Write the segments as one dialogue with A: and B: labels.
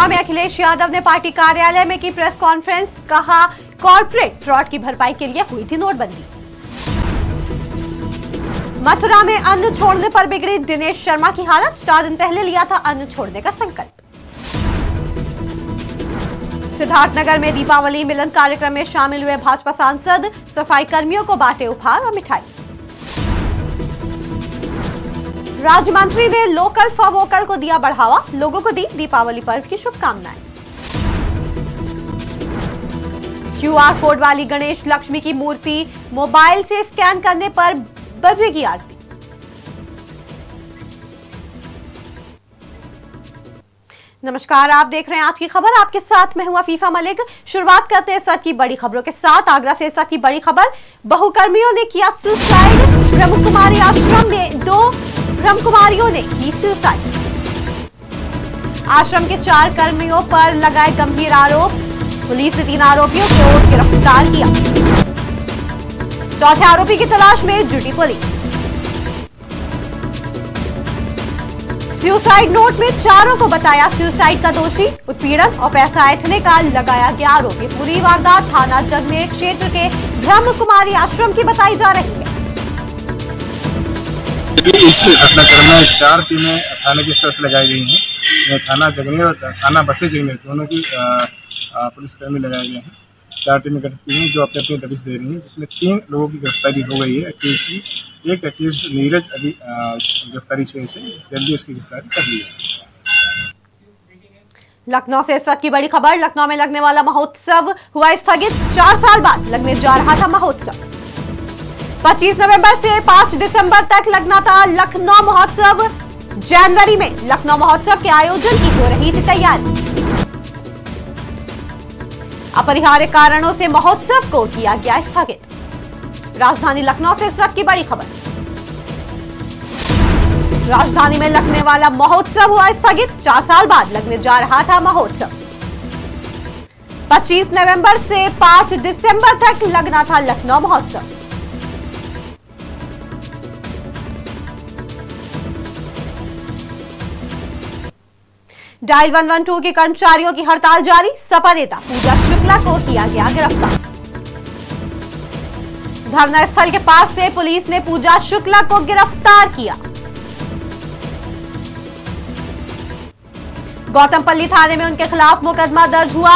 A: मथुरा में अखिलेश यादव ने पार्टी कार्यालय में की प्रेस कॉन्फ्रेंस, कहा कॉर्पोरेट फ्रॉड की भरपाई के लिए हुई थी नोटबंदी। मथुरा में अन्न छोड़ने पर बिगड़ी दिनेश शर्मा की हालत, 4 दिन पहले लिया था अन्न छोड़ने का संकल्प। सिद्धार्थनगर में दीपावली मिलन कार्यक्रम में शामिल हुए भाजपा सांसद, सफाई कर्मियों को बांटे उपहार और मिठाई। राज्य मंत्री ने लोकल फॉर वोकल को दिया बढ़ावा, लोगों को दी दीपावली पर्व की शुभकामनाएं। QR कोड वाली गणेश लक्ष्मी की मूर्ति मोबाइल से स्कैन करने पर बजेगी आरती। नमस्कार, आप देख रहे हैं आज की खबर। आपके साथ मैं हूं अफीफा मलिक। शुरुआत करते हैं इस वक्त की बड़ी खबरों के साथ। आगरा से इस वक्त की बड़ी खबर, बहुकर्मियों ने किया सुसाइड। ब्रह्मकुमारी आश्रम में 2 ब्रह्मकुमारियों ने की सुसाइड। आश्रम के 4 कर्मियों पर लगाए गंभीर आरोप, पुलिस ने 3 आरोपियों को गिरफ्तार किया। चौथे आरोपी की तलाश में जुटी पुलिस। सुसाइड नोट में 4 को बताया सुसाइड का दोषी, उत्पीड़न और पैसा ऐंठने का लगाया गया आरोप। पूरी वारदात थाना जगनेर क्षेत्र के ब्रह्मकुमारी आश्रम की बताई जा रही है।
B: इस घटनाक्रम में 4 टीमें थाने की तरफ से लगाई गई हैं। थाना जगनेर और थाना बसे जगनेर दोनों की पुलिसकर्मी लगाए गए हैं। 4 टीमें गठित की हैं जो अपने अपने दबिश दे रही हैं, जिसमें 3 लोगों की गिरफ्तारी हो गई है। एक अक्यूज नीरज अभी गिरफ्तारी से जल्दी उसकी गिरफ्तारी कर ली है।
A: लखनऊ से इस वक्त की बड़ी खबर, लखनऊ में लगने वाला महोत्सव हुआ स्थगित। 4 साल बाद लगने जा रहा था महोत्सव। 25 नवंबर से 5 दिसंबर तक लगना था लखनऊ महोत्सव। जनवरी में लखनऊ महोत्सव के आयोजन की हो रही थी तैयारी। अपरिहार्य कारणों से महोत्सव को किया गया स्थगित। राजधानी लखनऊ से इस वक्त की बड़ी खबर, राजधानी में लगने वाला महोत्सव हुआ स्थगित। 4 साल बाद लगने जा रहा था महोत्सव। 25 नवंबर से 5 दिसंबर तक लगना था लखनऊ महोत्सव। डायल 112 के कर्मचारियों की हड़ताल जारी, सपा नेता पूजा शुक्ला को किया गया गिरफ्तार। धरना स्थल के पास से पुलिस ने पूजा शुक्ला को गिरफ्तार किया। गौतमपल्ली थाने में उनके खिलाफ मुकदमा दर्ज हुआ।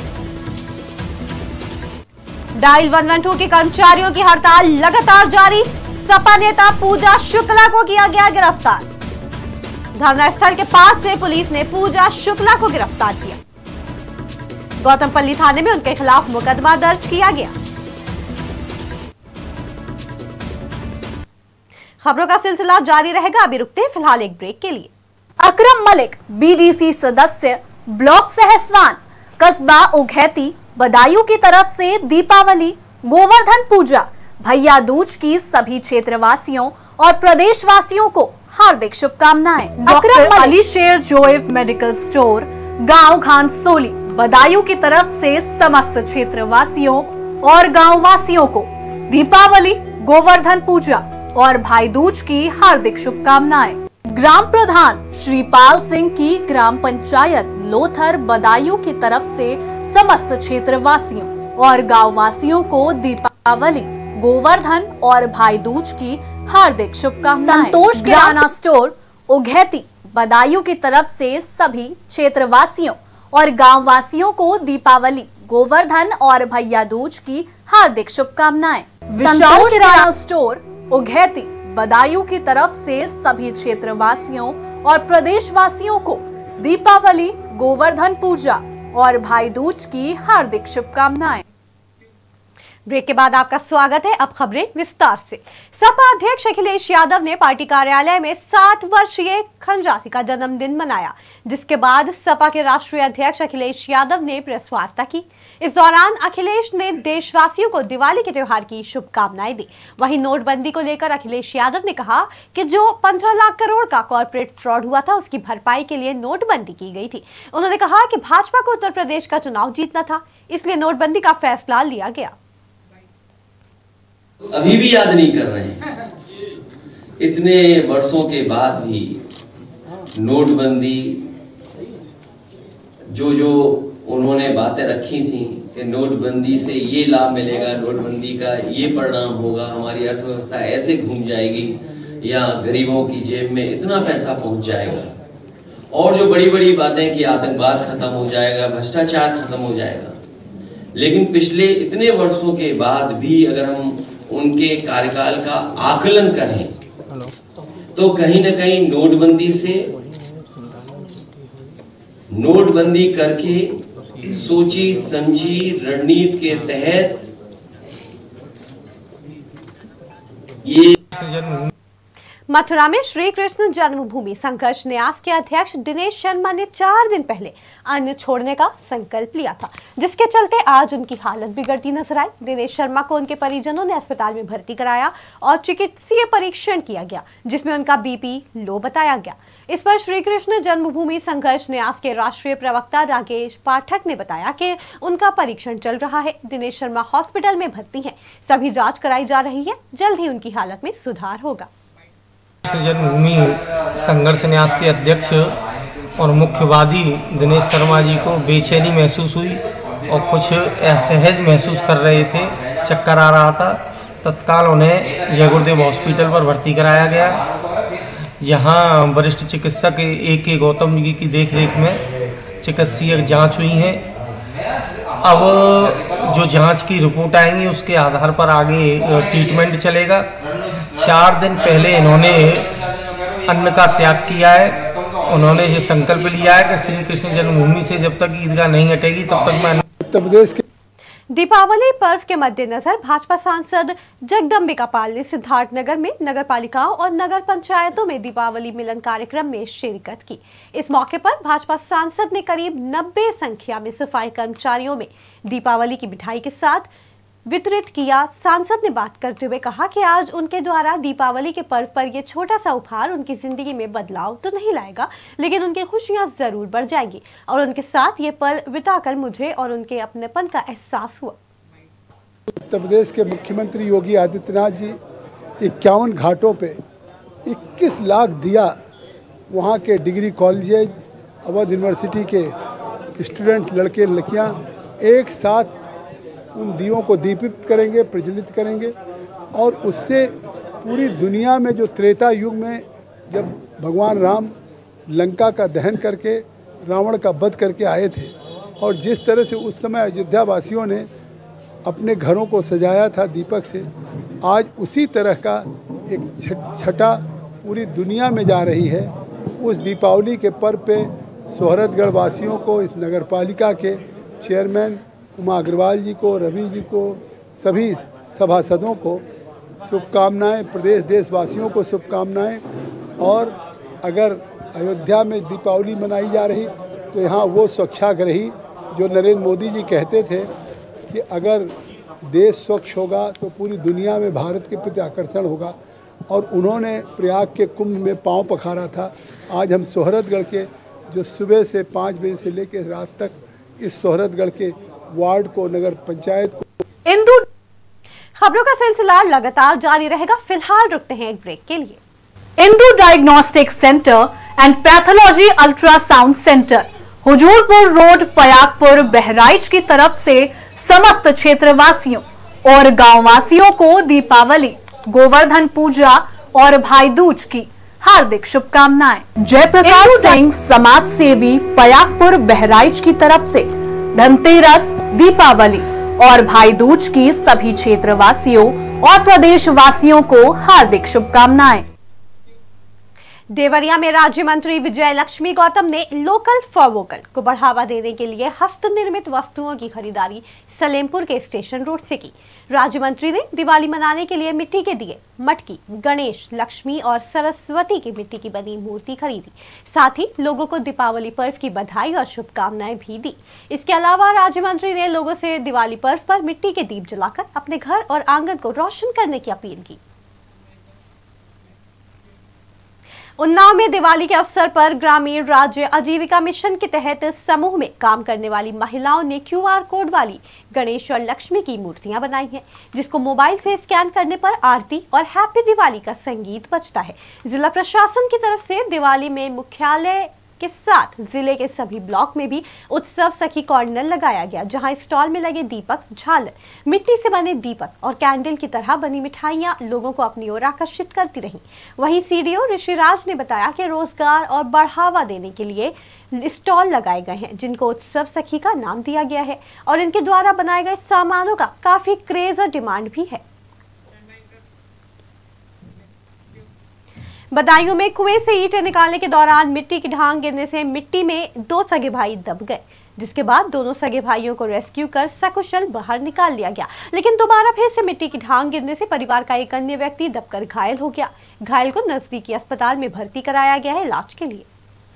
A: डायल 112 के कर्मचारियों की हड़ताल लगातार जारी, सपा नेता पूजा शुक्ला को किया गया गिरफ्तार। धरना स्थल के पास से पुलिस ने पूजा शुक्ला को गिरफ्तार किया। गौतमपल्ली थाने में उनके खिलाफ मुकदमा दर्ज किया गया। खबरों का सिलसिला जारी रहेगा, अभी रुकते हैं फिलहाल एक ब्रेक के लिए।
C: अकरम मलिक बीडीसी सदस्य, ब्लॉक सहसवान, कस्बा उघैती, बदायूं की तरफ से दीपावली, गोवर्धन पूजा, भैया दूज की सभी क्षेत्रवासियों और प्रदेशवासियों को हार्दिक शुभकामनाएं। अकरम अली शेर जोएफ मेडिकल स्टोर, गांव घानसोली, बदायूं की तरफ से समस्त क्षेत्रवासियों और गांव वासियों को दीपावली, गोवर्धन पूजा और भाई दूज की हार्दिक शुभकामनाएं। ग्राम प्रधान श्रीपाल सिंह की ग्राम पंचायत लोथर, बदायूं की तरफ से समस्त क्षेत्रवासियों और गांव वासियों को दीपावली, गोवर्धन और भाई दूज की हार्दिक शुभकामनाएं। संतोष किराना स्टोर, उघैती, बदायूं की तरफ से सभी क्षेत्रवासियों और गांव वासियों को दीपावली, गोवर्धन और भैया दूज की हार्दिक शुभकामनाएं। संतोष किराना स्टोर, उघैती, बदायूं की तरफ से सभी क्षेत्रवासियों और प्रदेशवासियों को दीपावली, गोवर्धन पूजा और भाई दूज की हार्दिक शुभकामनाएं।
A: ब्रेक के बाद आपका स्वागत है। अब खबरें विस्तार से। सपा अध्यक्ष अखिलेश यादव ने पार्टी कार्यालय में 60 वर्षीय खंजाती का जन्मदिन मनाया, जिसके बाद सपा के राष्ट्रीय अध्यक्ष अखिलेश यादव ने प्रेस वार्ता की। इस दौरान अखिलेश ने देशवासियों को दिवाली के त्योहार की शुभकामनाएं दी। वहीं नोटबंदी को लेकर अखिलेश यादव ने कहा कि जो 15 लाख करोड़ का कॉर्पोरेट फ्रॉड हुआ था, उसकी भरपाई के लिए नोटबंदी की गई थी। उन्होंने कहा कि भाजपा को उत्तर प्रदेश का चुनाव जीतना था, इसलिए नोटबंदी का फैसला लिया गया।
D: अभी भी याद नहीं कर रहे हैं। इतने वर्षों के बाद भी नोटबंदी जो उन्होंने बातें रखी थी कि नोटबंदी से ये लाभ मिलेगा, नोटबंदी का ये परिणाम होगा, हमारी अर्थव्यवस्था ऐसे घूम जाएगी या गरीबों की जेब में इतना पैसा पहुंच जाएगा, और जो बड़ी बड़ी बातें कि आतंकवाद खत्म हो जाएगा, भ्रष्टाचार खत्म हो जाएगा। लेकिन पिछले इतने वर्षों के बाद भी अगर हम उनके कार्यकाल का आकलन करें तो कहीं ना कहीं नोटबंदी करके सोची समझी रणनीति के तहत ये
A: मथुरा में श्री कृष्ण जन्मभूमि संघर्ष न्यास के अध्यक्ष दिनेश शर्मा ने 4 दिन पहले अन्न छोड़ने का संकल्प लिया था, जिसके चलते आज उनकी हालत बिगड़ती नजर आई। दिनेश शर्मा को उनके परिजनों ने अस्पताल में भर्ती कराया और चिकित्सीय परीक्षण किया गया, जिसमें उनका बीपी लो बताया गया। इस पर श्री कृष्ण जन्मभूमि संघर्ष न्यास के राष्ट्रीय प्रवक्ता राकेश पाठक ने बताया कि उनका परीक्षण चल रहा है। दिनेश शर्मा हॉस्पिटल में भर्ती हैं, सभी जाँच कराई जा रही है, जल्द ही उनकी हालत में सुधार होगा।
E: जन्मभूमि संघर्ष न्यास के अध्यक्ष और मुख्यवादी दिनेश शर्मा जी को बेचैनी महसूस हुई और कुछ असहज महसूस कर रहे थे, चक्कर आ रहा था। तत्काल उन्हें जय गुरुदेव हॉस्पिटल पर भर्ती कराया गया। यहाँ वरिष्ठ चिकित्सक AK गौतम जी की देखरेख में चिकित्सीय जांच हुई है। अब जो जांच की रिपोर्ट आएंगी उसके आधार पर आगे ट्रीटमेंट चलेगा। 4 दिन पहले इन्होंने अन्न का त्याग किया है। उन्होंने ये संकल्प लिया है कि श्री कृष्ण जन्मभूमि से जब तक ईदगाह नहीं हटेगी तब तक मैं उत्तर प्रदेश के।
A: दीपावली पर्व के मद्देनजर भाजपा सांसद जगदम्बिका पाल ने सिद्धार्थनगर में नगर पालिकाओं और नगर पंचायतों में दीपावली मिलन कार्यक्रम में शिरकत की। इस मौके पर भाजपा सांसद ने करीब 90 संख्या में सफाई कर्मचारियों में दीपावली की मिठाई के साथ वितरित किया। सांसद ने बात करते हुए कहा कि आज उनके द्वारा दीपावली के पर्व पर यह छोटा सा उपहार उनकी जिंदगी में बदलाव तो नहीं लाएगा, लेकिन उनकी खुशियां जरूर बढ़ जाएंगी और उनके साथ ये पल बिताकर मुझे और उनके अपनेपन का एहसास हुआ।
F: उत्तर प्रदेश के मुख्यमंत्री योगी आदित्यनाथ जी 51 घाटों पे 21 लाख दिया वहाँ के डिग्री कॉलेज, अवध यूनिवर्सिटी के स्टूडेंट्स, लड़के लड़कियाँ एक साथ उन दियों को दीपित करेंगे, प्रज्वलित करेंगे। और उससे पूरी दुनिया में जो त्रेता युग में जब भगवान राम लंका का दहन करके रावण का वध करके आए थे और जिस तरह से उस समय अयोध्या वासियों ने अपने घरों को सजाया था दीपक से, आज उसी तरह का एक छटा पूरी दुनिया में जा रही है। उस दीपावली के पर्व पे सोहरतगढ़ वासियों को, इस नगर पालिका के चेयरमैन उमा अग्रवाल जी को, रवि जी को, सभी सभासदों को शुभकामनाएं, प्रदेश देशवासियों को शुभकामनाएं। और अगर अयोध्या में दीपावली मनाई जा रही तो यहाँ वो स्वच्छाग्रही जो नरेंद्र मोदी जी कहते थे कि अगर देश स्वच्छ होगा तो पूरी दुनिया में भारत के प्रति आकर्षण होगा, और उन्होंने प्रयाग के कुंभ में पांव पखारा था। आज हम सोहरतगढ़ के जो सुबह से 5 बजे से लेकर रात तक इस सोहरतगढ़ के वार्ड को, नगर पंचायत को।
A: इंदु खबरों का सिलसिला लगातार जारी रहेगा, फिलहाल रुकते हैं एक ब्रेक के लिए।
C: Indu diagnostic centre and pathology ultrasound centre, Hujurpur road, Payagpur, Bahraich की तरफ से समस्त क्षेत्रवासियों और गांववासियों को दीपावली, गोवर्धन पूजा और भाई दूज की हार्दिक शुभकामनाएं। जयप्रकाश सिंह समाज सेवी, पयागपुर, बहराइच की तरफ से धनतेरस, दीपावली और भाई दूज की सभी क्षेत्रवासियों और प्रदेशवासियों को हार्दिक शुभकामनाएं।
A: देवरिया में राज्य मंत्री विजय लक्ष्मी गौतम ने लोकल फॉर वोकल को बढ़ावा देने के लिए हस्त निर्मित वस्तुओं की खरीदारी सलेमपुर के स्टेशन रोड से की। राज्य मंत्री ने दिवाली मनाने के लिए मिट्टी के दिए, मटकी, गणेश, लक्ष्मी और सरस्वती की मिट्टी की बनी मूर्ति खरीदी। साथ ही लोगों को दीपावली पर्व की बधाई और शुभकामनाएं भी दी। इसके अलावा राज्य मंत्री ने लोगों से दिवाली पर्व पर मिट्टी के दीप जलाकर अपने घर और आंगन को रोशन करने की अपील की। उन्नाव में दिवाली के अवसर पर ग्रामीण राज्य आजीविका मिशन के तहत समूह में काम करने वाली महिलाओं ने QR कोड वाली गणेश और लक्ष्मी की मूर्तियां बनाई हैं, जिसको मोबाइल से स्कैन करने पर आरती और हैप्पी दिवाली का संगीत बजता है। जिला प्रशासन की तरफ से दिवाली में मुख्यालय के साथ जिले के सभी ब्लॉक में भी उत्सव सखी कॉर्नर लगाया गया, जहां स्टॉल में लगे दीपक, झालर, मिट्टी से बने दीपक और कैंडल की तरह बनी मिठाइयां लोगों को अपनी ओर आकर्षित करती रहीं। वहीं सीडीओ ऋषिराज ने बताया कि रोजगार और बढ़ावा देने के लिए स्टॉल लगाए गए हैं, जिनको उत्सव सखी का नाम दिया गया है और इनके द्वारा बनाए गए सामानों का काफी क्रेज और डिमांड भी है। बदायूं में कुएं से ईंटें निकालने के दौरान मिट्टी की ढांग गिरने से मिट्टी में 2 सगे भाई दब गए, जिसके बाद दोनों सगे भाइयों को रेस्क्यू कर सकुशल बाहर निकाल लिया गया। लेकिन दोबारा फिर से मिट्टी की ढांग गिरने से परिवार का एक अन्य व्यक्ति दबकर घायल हो गया। घायल को नजदीकी अस्पताल में भर्ती कराया गया है इलाज के लिए।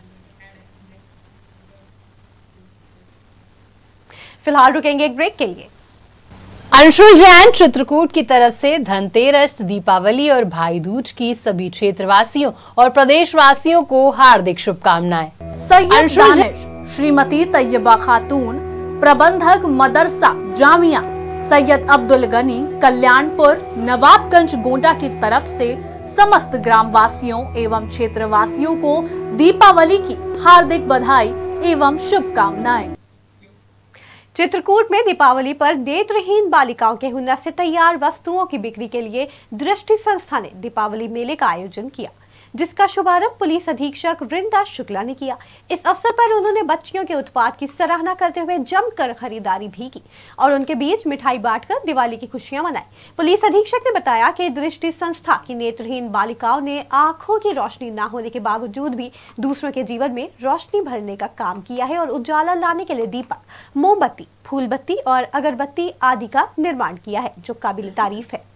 A: फिलहाल रुकेंगे एक ब्रेक के लिए।
G: अंशुल जैन चित्रकूट की तरफ से धनतेरस, दीपावली और भाई दूज की सभी क्षेत्रवासियों और प्रदेशवासियों को हार्दिक शुभकामनाएं।
C: सैयद दानिश, श्रीमती तैयबा खातून, प्रबंधक मदरसा जामिया सैयद अब्दुल गनी, कल्याणपुर, नवाबगंज, गोंडा की तरफ से समस्त ग्रामवासियों एवं क्षेत्रवासियों को दीपावली की हार्दिक बधाई एवं शुभकामनाएं।
A: चित्रकूट में दीपावली पर नेत्रहीन बालिकाओं के हुनर से तैयार वस्तुओं की बिक्री के लिए दृष्टि संस्था ने दीपावली मेले का आयोजन किया, जिसका शुभारंभ पुलिस अधीक्षक वृंदा शुक्ला ने किया। इस अवसर पर उन्होंने बच्चियों के उत्पाद की सराहना करते हुए जमकर खरीदारी भी की और उनके बीच मिठाई बांटकर दिवाली की खुशियां मनाई। पुलिस अधीक्षक ने बताया कि दृष्टि संस्था की नेत्रहीन बालिकाओं ने आंखों की रोशनी न होने के बावजूद भी दूसरों के जीवन में रोशनी भरने का काम किया है और उजाला लाने के लिए दीपक, मोमबत्ती, फूलबत्ती और अगरबत्ती आदि का निर्माण किया है, जो काबिल तारीफ है।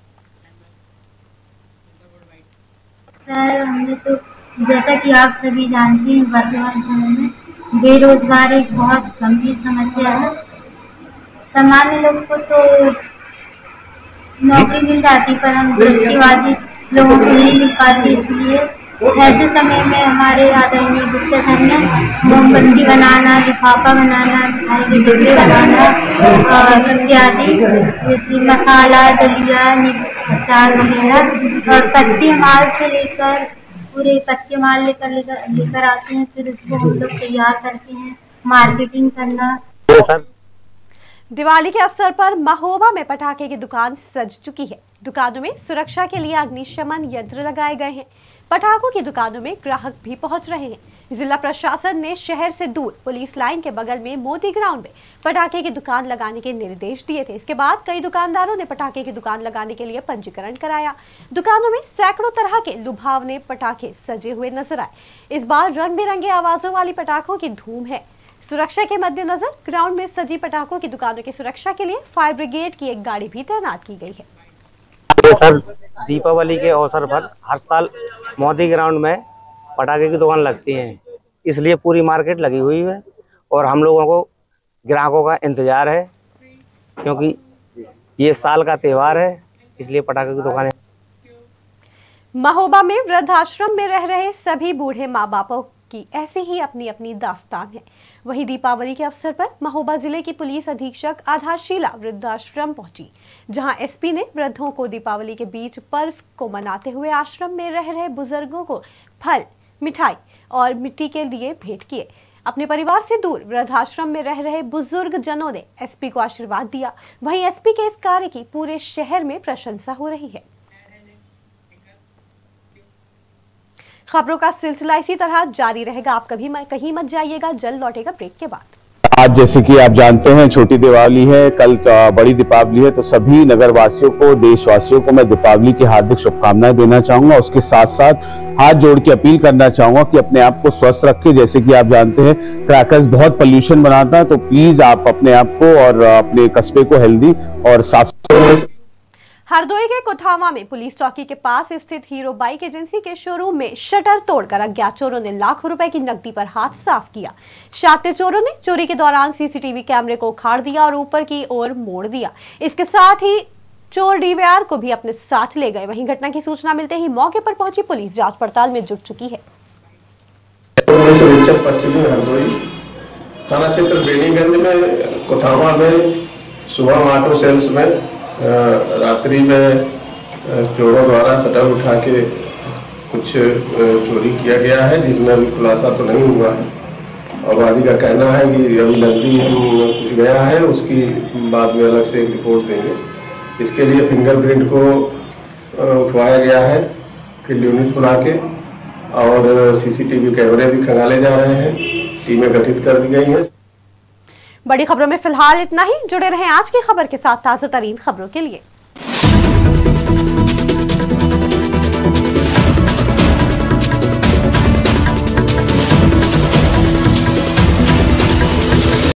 H: सर, हमने तो जैसा कि आप सभी जानते हैं, वर्तमान समय में बेरोजगार एक बहुत गंभीर समस्या है। सामान्य लोग को तो नौकरी मिल जाती, पर हम दृष्टिवादी लोगों को नहीं मिल पाती। इसलिए ऐसे समय में हमारे आदरणीय गुप्ता सर ने मोमबत्ती बनाना, लिफाफा बनाना, मिठाई के डिब्बे बनाना और इत्यादि, जैसे मसाला, दलिया, अचार वगैरह और कच्चे माल से लेकर पूरे कच्चे माल लेकर आते हैं। फिर उसको हम लोग तैयार करते हैं, मार्केटिंग करना।
A: दिवाली के अवसर पर महोबा में पटाखे की दुकान सज चुकी है। दुकानों में सुरक्षा के लिए अग्निशमन यंत्र लगाए गए हैं। पटाखों की दुकानों में ग्राहक भी पहुंच रहे हैं। जिला प्रशासन ने शहर से दूर पुलिस लाइन के बगल में मोदी ग्राउंड में पटाखे की दुकान लगाने के निर्देश दिए थे। इसके बाद कई दुकानदारों ने पटाखे की दुकान लगाने के लिए पंजीकरण कराया। दुकानों में सैकड़ों तरह के लुभावने पटाखे सजे हुए नजर आए। इस बार रंग बिरंगे आवाजों वाली पटाखों की धूम है। सुरक्षा के मद्देनजर ग्राउंड में सजी पटाखों की दुकानों की सुरक्षा के लिए फायर ब्रिगेड की एक गाड़ी भी तैनात की गई है।
E: सर, दीपावली के अवसर पर हर साल मोदी ग्राउंड में पटाखे की दुकान लगती है, इसलिए पूरी मार्केट लगी हुई है और हम लोगों को ग्राहकों का इंतजार है, क्योंकि ये साल का त्यौहार है, इसलिए पटाखे की दुकान है।
A: महोबा में वृद्धाश्रम में रह रहे सभी बूढ़े माँ बापों की ऐसे ही अपनी अपनी दास्तान है। वहीं दीपावली के अवसर पर महोबा जिले की पुलिस अधीक्षक आधारशिला वृद्धाश्रम पहुंची, जहां एसपी ने वृद्धों को दीपावली के बीच पर्व को मनाते हुए आश्रम में रह रहे बुजुर्गों को फल, मिठाई और मिट्टी के लिए भेंट किए। अपने परिवार से दूर वृद्धाश्रम में रह रहे बुजुर्ग जनों ने एसपी को आशीर्वाद दिया। वहीं एसपी के इस कार्य की पूरे शहर में प्रशंसा हो रही है। खबरों का सिलसिला इसी तरह जारी रहेगा। आप कहीं मत जाइएगा, जल्द लौटेगा ब्रेक के बाद।
I: आज जैसे कि आप जानते हैं छोटी दिवाली है, कल बड़ी दीपावली है, तो सभी नगरवासियों को, देशवासियों को मैं दीपावली की हार्दिक शुभकामनाएं देना चाहूंगा। उसके साथ साथ हाथ जोड़ के अपील करना चाहूंगा कि अपने आप को स्वस्थ रखें। जैसे कि आप जानते हैं क्रैकर्स बहुत पोल्यूशन बनाता है, तो प्लीज आप अपने आप को और अपने कस्बे को हेल्दी और साफ
A: हरदोई के कोठावा में पुलिस चौकी के पास स्थित हीरो बाइक एजेंसी के शोरूम में शटर तोड़कर अज्ञात चोरों ने लाखों रुपए की नकदी पर हाथ साफ किया। शातिर चोरों ने चोरी के दौरान सीसीटीवी कैमरे को उखाड़ दिया और ऊपर की ओर मोड़ दिया। इसके साथ ही चोर डीवीआर को भी अपने साथ ले गए। वहीं घटना की सूचना मिलते ही मौके पर पहुंची पुलिस जांच पड़ताल में जुट चुकी है।
J: पश्चिमी हरदोई थाना क्षेत्र बेनीगंज में कोठावा में सुबह ऑटो सेल्स में रात्रि में चोरों द्वारा शटर उठा के कुछ चोरी किया गया है, जिसमें अभी खुलासा तो नहीं हुआ है। और वादी का कहना है कि अभी नकदी कुछ गया है, उसकी बाद में अलग से एक रिपोर्ट देंगे। इसके लिए फिंगरप्रिंट को उठवाया गया है फील्ड यूनिट बुला के, और सीसीटीवी कैमरे भी खंगाले जा रहे हैं, टीमें गठित कर दी गई हैं।
A: बड़ी खबरों में फिलहाल इतना ही। जुड़े रहें आज की खबर के साथ ताजा तरीन खबरों के लिए।